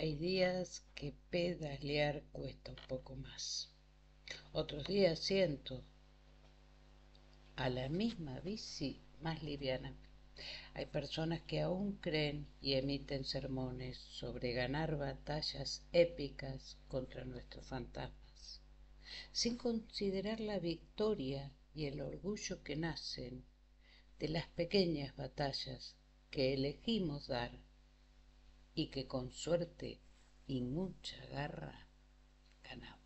Hay días que pedalear cuesta un poco más. Otros días siento a la misma bici más liviana. Hay personas que aún creen y emiten sermones sobre ganar batallas épicas contra nuestros fantasmas, sin considerar la victoria y el orgullo que nacen de las pequeñas batallas que elegimos dar y que con suerte y mucha garra ganamos.